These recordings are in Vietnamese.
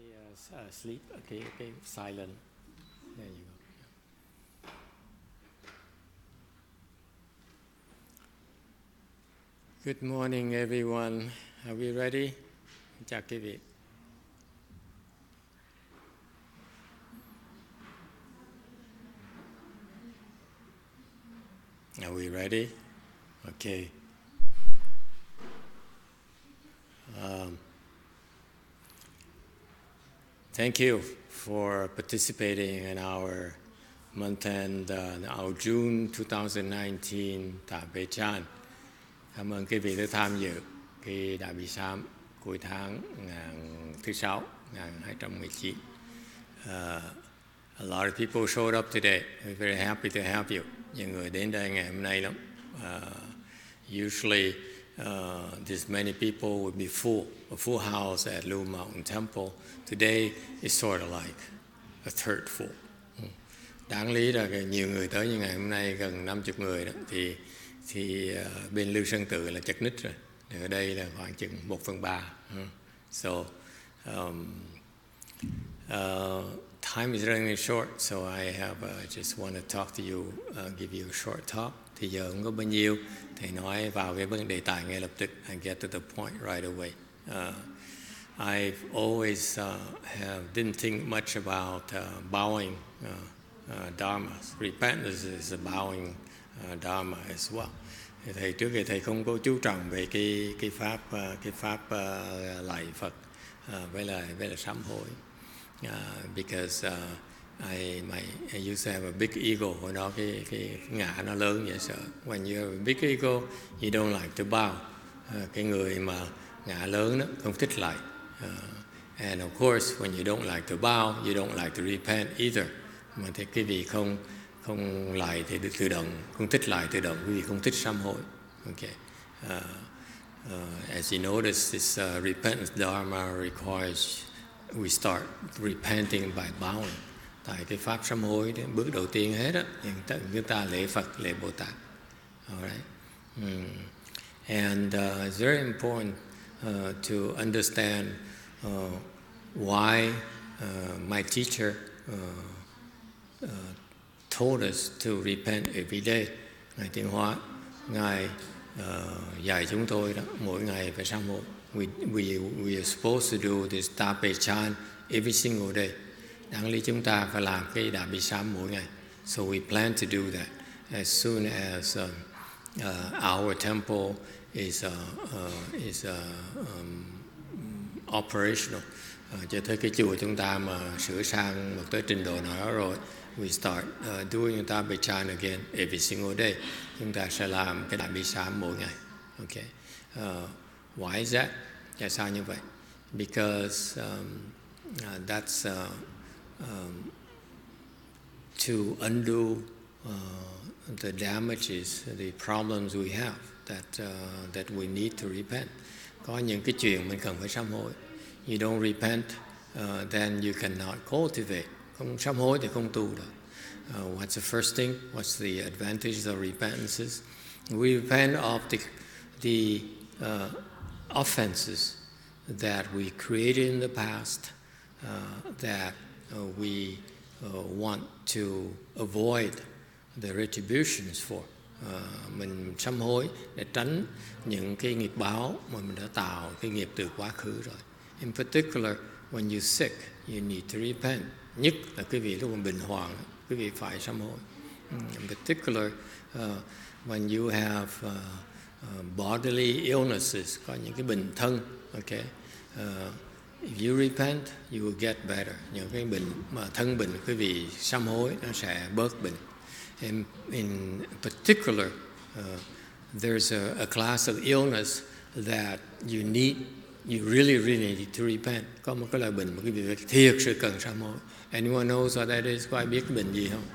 sleep, cái silent. There you go. Good morning, everyone. Are we ready? Chào quý vị. Are we ready? Okay. Thank you for participating in our month end, our June 2019 Tạ Bế Chan. Cảm ơn quý vị đã tham dự cái Đại Bi Sám cuối tháng thứ 6, 2019. A lot of people showed up today. We're very happy to have you. Nhiều người đến đây ngày hôm nay lắm. Usually, this many people would be full, a full house at Blue Mountain Temple. Today is sort of like a third full. Đáng lý là nhiều người tới như ngày hôm nay, gần 50 người đó, thì bên Lưu Sơn Tự là chật ních rồi. Ở đây là khoảng chừng 1/3. So, time is running short, so I just want to talk to you, give you a short talk. Thì giờ không có bao nhiêu, thầy nói vào cái vấn đề tài ngay lập tức. I get to the point right away. I've always didn't think much about bowing dharma. Repentance is a bowing dharma as well. Thầy trước kia thầy không có chú trọng về cái pháp lạy Phật với lại sám hối. Because I used to have a big ego. Hồi đó cái ngã nó lớn vậy sợ. When you have a big ego, you don't like to bow. Cái người mà ngã lớn đó không thích lạy. And of course, when you don't like to bow, you don't like to repent either. Mà thì quý vị không lạy thì tự động, không thích lạy tự động, quý vị không thích sám hối. Okay. As you notice, this repentance dharma requires we start repenting by bowing. Tại cái pháp sám hối đến bước đầu tiên hết á, chúng ta lễ Phật, lễ Bồ Tát. Alright. And it's very important to understand why my teacher told us to repent every day. Ngài Tiến Hóa, Ngài dạy chúng tôi đó, mỗi ngày phải sám hối. We are supposed to do this Tạ Bế Chan every single day. Đáng lý chúng ta phải làm cái Đại Bi Sám mỗi ngày. So we plan to do that as soon as our temple is operational. Cho tới cái chùa chúng ta mà sửa sang một tới trình độ nào đó rồi, we start doing Tạ Bế Chan again every single day. Chúng ta sẽ làm cái Đại Bi Sám mỗi ngày. Okay. Why is that? Tại sao như vậy? Because that's to undo the damages, the problems we have that we need to repent. Có những cái chuyện mình cần phải sám hối. You don't repent, then you cannot cultivate. Không sám hối thì không tu được. What's the first thing? What's the advantage of repentances? We repent of the offenses that we created in the past that we want to avoid the retributions for. Mình sám hối để tránh những cái nghiệp báo mà mình đã tạo cái nghiệp từ quá khứ rồi. In particular, when you're sick, you need to repent. Nhất là quý vị lúc mình bệnh hoạn, quý vị phải sám hối. In particular, when you have bodily illnesses, có những cái bệnh thân, okay. If you repent, you will get better. Những cái bệnh mà thân bệnh, quý vị sám hối nó sẽ bớt bệnh. In particular, there's a class of illness that you really need to repent. Có một cái loại bệnh mà quý vị thiệt sự cần sám hối. Anyone knows what that is? Có ai biết cái bệnh gì không?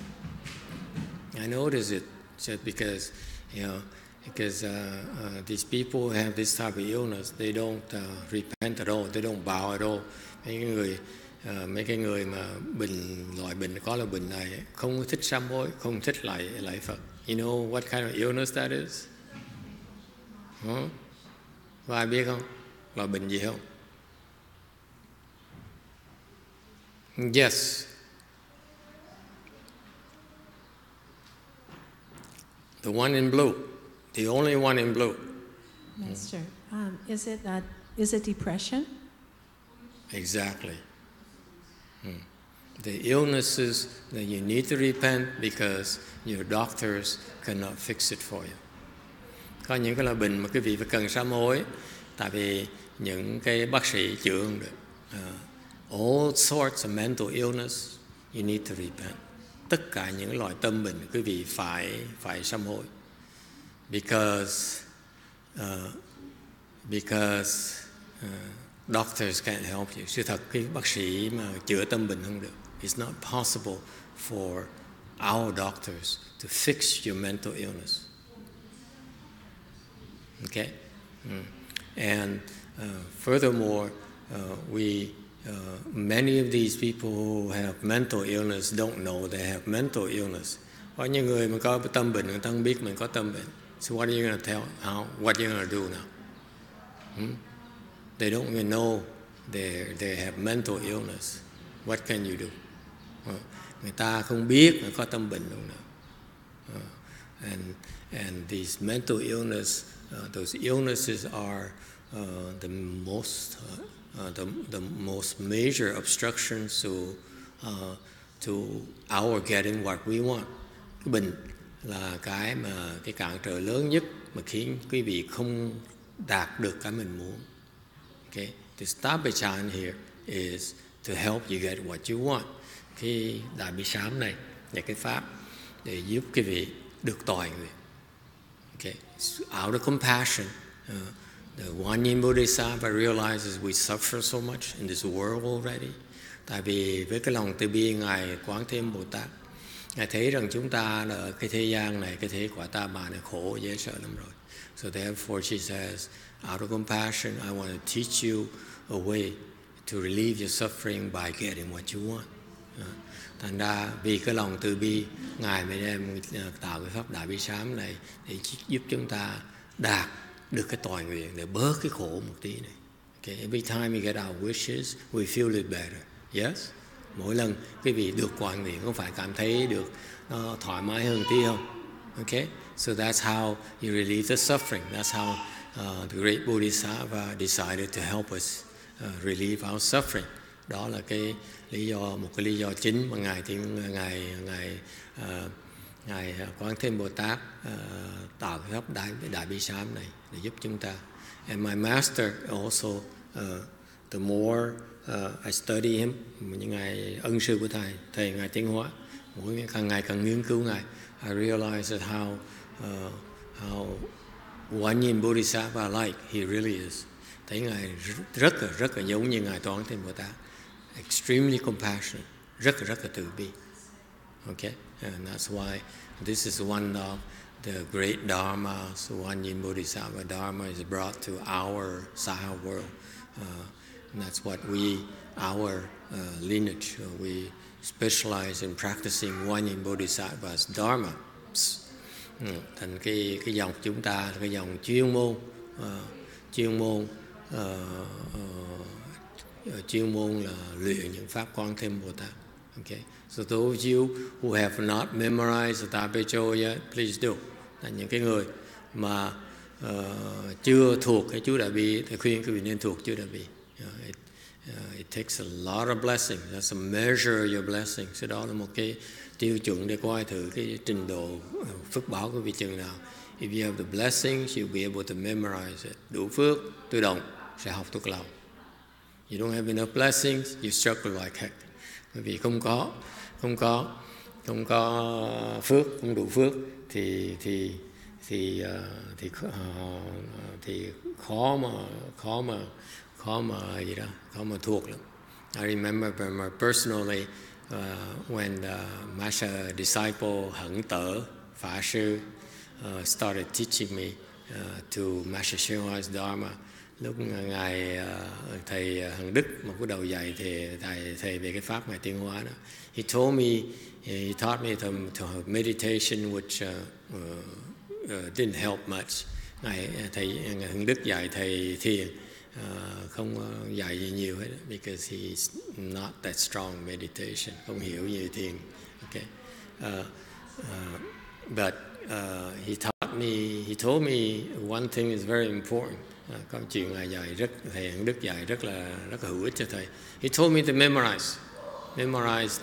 I notice it just because, because these people have this type of illness, they don't repent at all, they don't bow at all. Mấy cái người mà loại bệnh có là bệnh này không thích sám hối, không thích lạy Phật. You know what kind of illness that is? Có ai biết không? Loại bệnh gì không? Yes. The one in blue. The only one in blue. Master, is it depression? Exactly. The illnesses that you need to repent because your doctors cannot fix it for you. Có những cái loại bệnh mà quý vị phải cần sám hối, tại vì những cái bác sĩ chữa không được. All sorts of mental illness, you need to repent. Tất cả những loại tâm bệnh quý vị phải sám hối. Because doctors can't help you. Sự thật cái bác sĩ mà chữa tâm bệnh không được. It's not possible for our doctors to fix your mental illness. Okay? And furthermore, many of these people who have mental illness don't know they have mental illness. Có những người mà có tâm bệnh, người ta không biết mình có tâm bệnh. So what are you going to tell? What are you going to do now? They don't even know they have mental illness. What can you do? Người ta không biết người có tâm bệnh luôn nào. And these mental illness, those illnesses are the most major obstructions to our getting what we want. Cái bệnh là cái cản trở lớn nhất mà khiến quý vị không đạt được cái mình muốn. Okay? The Stabichan here is to help you get what you want. Cái Đại Bi Sám này là cái pháp để giúp quý vị được tội người. Okay? Out of compassion, the Guan Yin Bodhisattva realizes we suffer so much in this world already. Tại vì với cái lòng từ bi Ngài Quán Thế Âm Bồ Tát, Ngài thấy rằng chúng ta ở cái thế gian này, cái thế quả ta bà này khổ dễ sợ lắm rồi. So therefore she says, out of compassion, I want to teach you a way to relieve your suffering by getting what you want. Thành ra vì cái lòng từ bi, Ngài mới đem tạo cái pháp Đại Bi Sám này để giúp chúng ta đạt được cái toại nguyện, để bớt cái khổ một tí này. Okay? Every time we get our wishes, we feel it better. Yes? Mỗi lần quý vị được toại nguyện, không phải cảm thấy được nó thoải mái hơn tí không? Okay? So that's how you relieve the suffering. That's how the great Bodhisattva decided to help us relieve our suffering. Đó là một cái lý do chính mà Ngài Quán Thế Bồ Tát tạo cái pháp Đại Bi Sám này để giúp chúng ta. And my master also, the more I study him, những ngài ân sư của thầy Ngài Tiến Hóa, mỗi ngày càng nghiên cứu Ngài, I realize that how Guan Yin Bodhisattva like he really is. Thấy Ngài rất là giống như Ngài Quán Thế Bồ Tát. Extremely compassionate, rất là từ bi. Okay? And that's why this is one of the great dharmas. Guan Yin Bodhisattva Dharma is brought to our Saha world. And that's what our lineage, we specialize in practicing Guan Yin Bodhisattva's Dharma. Thành cái dòng chúng ta là cái dòng chuyên môn là luyện những pháp Quán Thế Bồ Tát. Okay. So those of you who have not memorized the Tapecho yet, please do. Là những cái người mà chưa thuộc cái chú Đại Bi thì khuyên quý vị nên thuộc chú Đại Bi. It takes a lot of blessings. That's a measure of your blessings. So đó là một cái tiêu chuẩn để coi thử cái trình độ phước báo của vị chừng nào. If you have the blessings, you'll be able to memorize it. Đủ phước, tự động sẽ học thuộc lòng. You don't have enough blessings, you struggle like heck. Bởi vì không có phước, không đủ phước thì khó mà thuộc lắm. I remember personally when Master disciple Hận Tở Phả Sư started teaching me to Master Shinhua's Dharma. Lúc thầy Hằng Đức mà bắt đầu dạy thầy về cái pháp Ngài Tiến Hóa đó, he taught me to have meditation which didn't help much. Thầy Hằng Đức dạy thầy thiền không dạy gì nhiều hết, because he's not that strong meditation, không hiểu nhiều thiền. Okay. But he taught me, he told me one thing is very important. Có chuyện Ngài dạy thầy Ấn Đức dạy rất là hữu ích cho thầy. He told me to memorize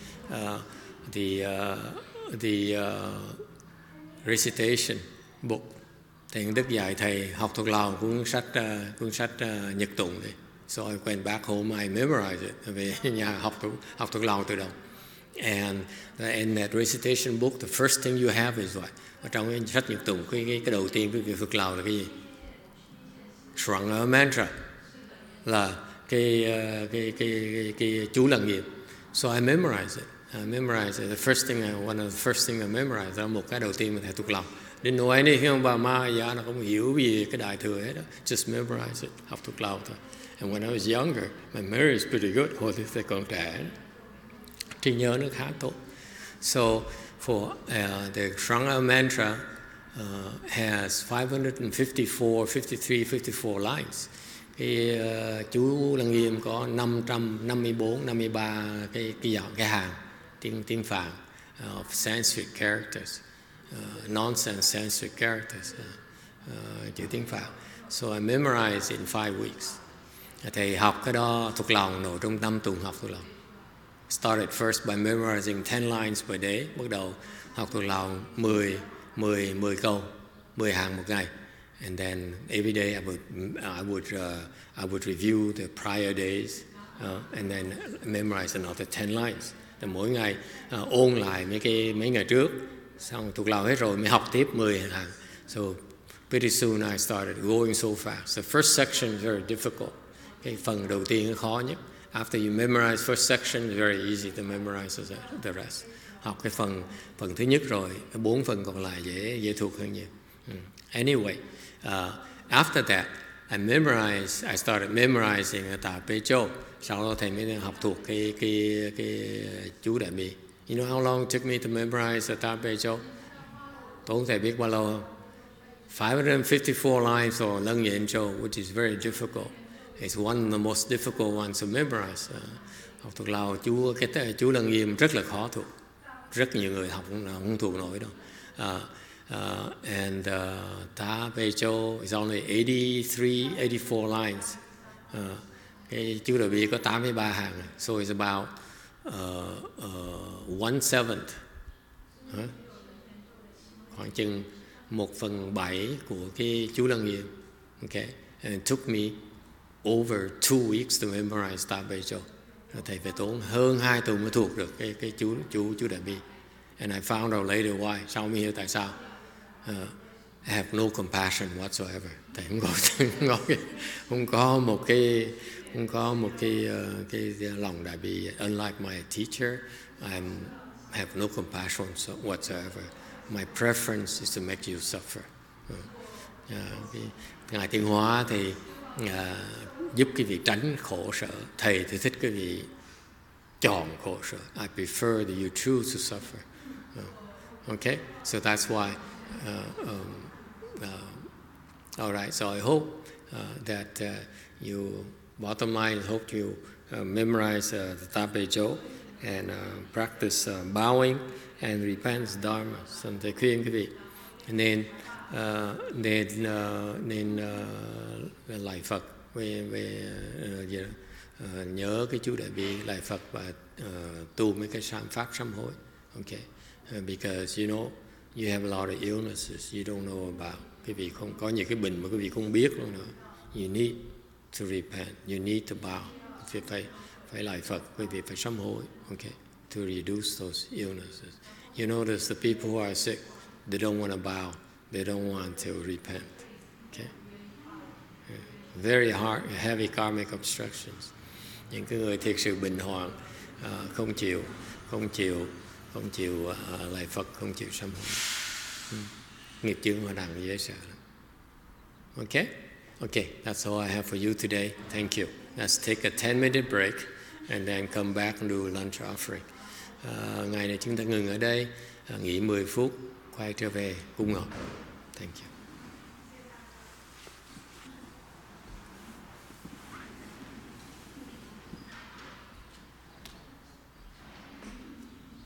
the recitation book. Thầy Ấn Đức dạy thầy học thuộc lòng cuốn sách Nhật tụng này. So I went back home, I memorized it. Về nhà học thuộc lòng tự động. And in that recitation book, the first thing you have is what? Ở trong cái sách Nhật tụng, cái đầu tiên cái việc thuộc lòng là cái gì? Shranga mantra, là cái chú lăng nghiêm. So I memorized it. The first thing one of the first thing I memorized là một cái đầu tiên mình phải thuộc lòng. Didn't know anything about Maya, nó không hiểu gì cái đại thừa hết đó. Just memorize it, học thuộc lòng thôi. And when I was younger, my memory is pretty good. Hồi thì còn trẻ, trí nhớ nó khá tốt. So for the Shranga mantra has 53, lines. Cái chú lăng nghiêm có 53 cái hàng tiếng Phạn of Sanskrit characters, nonsense Sanskrit characters, chữ tiếng Phạn. So I memorized it in 5 weeks. Thầy học cái đó thuộc lòng nổi trong 5 tuần học thuộc lòng. Started first by memorizing 10 lines per day. Bắt đầu học thuộc lòng 10 câu, 10 hàng một ngày. And then every day I would review the prior days and then memorize another 10 lines. Thì mỗi ngày ôn lại mấy ngày trước, xong thuộc lòng hết rồi mới học tiếp 10 hàng. So pretty soon I started going so fast. The first section is very difficult. Cái phần đầu tiên nó khó nhất. After you memorize first section, it's very easy to memorize the rest. Học cái phần thứ nhất rồi, cái 4 phần còn lại dễ thuộc hơn nhiều. Anyway, after that, I started memorizing Tà Bê Châu. Sau đó thầy mới học thuộc cái chú Đại Bi. You know how long it took me to memorize Tà Bê Châu? Tốn thầy biết bao lâu không? 554 lines or Lăng Nhện Châu, which is very difficult. It's one of the most difficult ones to memorize. Học thuộc Lào chú Lăng Nghiêm rất là khó thuộc. Rất nhiều người học không thuộc nổi đâu. And Ta Bê Châu is only 84 lines. Cái chú Đại Bi có 83 hàng. So it's about 1/7. Khoảng chừng 1/7 của cái chú Lăng Nghiêm. Okay. And it took me over 2 weeks to memorize Ta Bê Châu. Thầy phải tốn hơn 2 tuần mới thuộc được cái chú Đại Bi. And I found out later why. Sau mới hiểu tại sao. I have no compassion whatsoever. Thầy không có một cái lòng Đại Bi. Unlike my teacher, I have no compassion whatsoever. My preference is to make you suffer. Ngài Tiên Hóa thì giúp cái việc tránh khổ sở. Thầy thì thích cái việc chọn khổ sở. I prefer that you choose to suffer. Okay, so that's why. All right, so I hope that you, bottom line, I hope you memorize the Ta Bê Châu and practice bowing and repent dharma. Xong thầy khuyên cái việc nên lạy Phật về nhớ cái chú Đại Bi, lạy Phật và tu mấy cái pháp sám hối. Okay, because you know you have a lot of illnesses you don't know about. Quý vị không có những cái bệnh mà quý vị không biết luôn nữa. You need to repent. You need to bow. Phải lạy Phật. Quý vị phải sám hối. Okay, to reduce those illnesses. You notice the people who are sick, they don't want to bow. They don't want to repent. Okay, very hard, heavy karmic obstructions. Những cái người thiệt sự bệnh hoạn, không chịu lạy Phật, không chịu sám hối. Nghiệp chướng hòa đẳng dễ sợ lắm. Okay, that's all I have for you today. Thank you. Let's take a 10-minute break and then come back and do lunch offering. Ngày này chúng ta ngừng ở đây, nghỉ 10 phút, quay trở về cung ngọc. Thank you.